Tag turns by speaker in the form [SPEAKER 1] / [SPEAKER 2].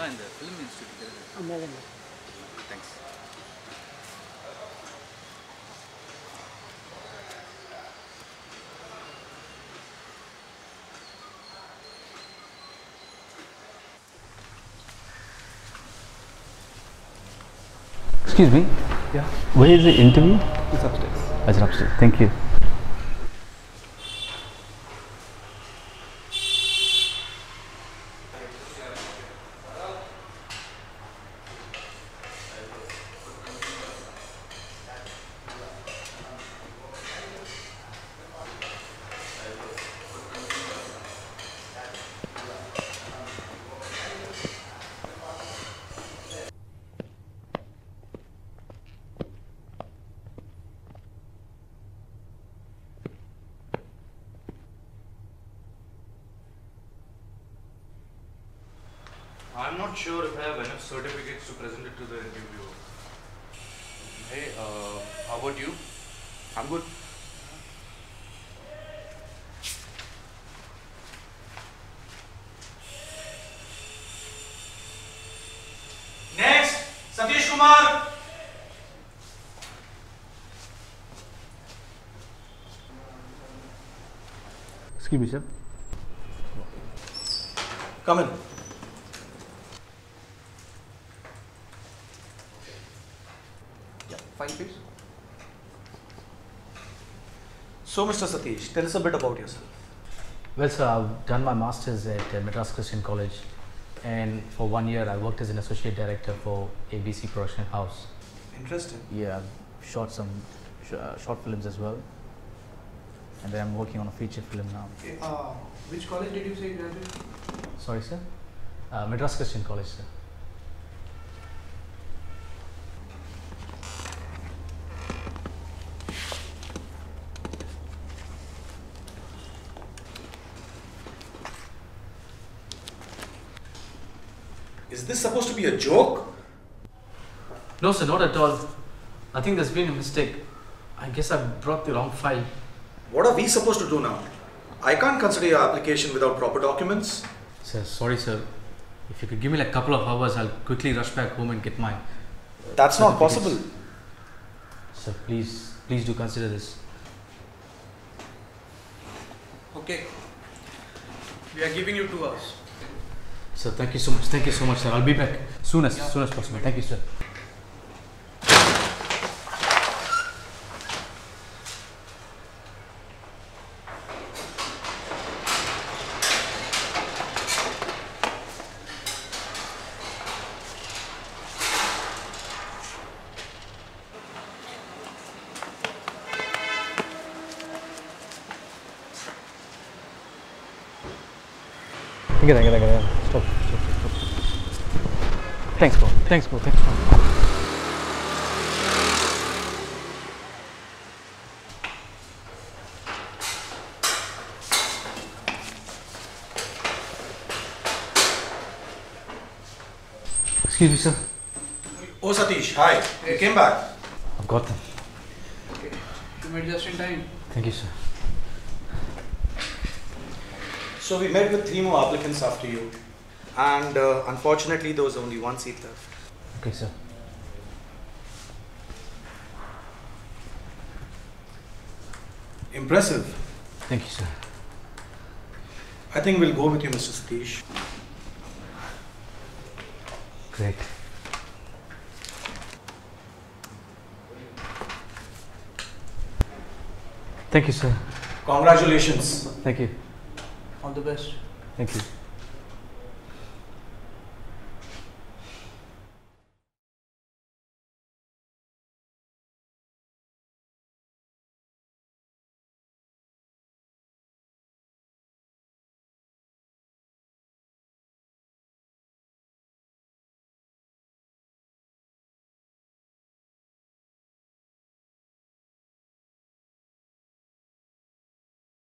[SPEAKER 1] Nalla in the film institute. Thanks.
[SPEAKER 2] Excuse me.
[SPEAKER 3] Yeah.
[SPEAKER 2] Where is the interview?
[SPEAKER 3] It's upstairs.
[SPEAKER 2] It's upstairs. Thank you.
[SPEAKER 4] I'm not sure if I have enough certificates to present it to the interviewer. Hey, how about you?
[SPEAKER 3] I'm good.
[SPEAKER 4] Next, Satish Kumar.
[SPEAKER 2] Excuse me, sir.
[SPEAKER 3] Come in. Yeah, fine, please. So, Mr. Satish, tell us a bit about yourself.
[SPEAKER 2] Well, sir, I've done my master's at Madras Christian College, and for 1 year I worked as an associate director for ABC Production House.
[SPEAKER 3] Interesting.
[SPEAKER 2] Yeah, I've shot some short films as well, and then I'm working on a feature film now.
[SPEAKER 3] Okay. Which college did you say you graduated?
[SPEAKER 2] Sorry, sir. Madras Christian College, sir.
[SPEAKER 3] Is this supposed to be a joke?
[SPEAKER 2] No, sir, not at all. I think there's been a mistake. I guess I brought the wrong file.
[SPEAKER 3] What are we supposed to do now? I can't consider your application without proper documents.
[SPEAKER 2] Sir, sorry, sir. If you could give me like a couple of hours, I'll quickly rush back home and get my
[SPEAKER 3] That's not
[SPEAKER 2] certificates.
[SPEAKER 3] possible.
[SPEAKER 2] Sir, please do consider this.
[SPEAKER 5] Okay. We are giving you 2 hours.
[SPEAKER 2] Sir, thank you so much. Thank you so much, sir. I'll be back soon as possible. Thank you, sir. Thank you. Stop. Thanks, bro. Excuse me, sir.
[SPEAKER 3] Oh, Satish, hi. You came back.
[SPEAKER 2] I've got them.
[SPEAKER 5] Okay. You made just in time.
[SPEAKER 2] Thank you, sir.
[SPEAKER 3] So we met with 3 more applicants after you, and unfortunately there was only 1 seat left.
[SPEAKER 2] Okay, sir.
[SPEAKER 3] Impressive.
[SPEAKER 2] Thank you, sir.
[SPEAKER 3] I think we'll go with you, Mr. Satish.
[SPEAKER 2] Great. Thank you, sir.
[SPEAKER 3] Congratulations.
[SPEAKER 2] Thank you.
[SPEAKER 5] All the best.
[SPEAKER 2] Thank you.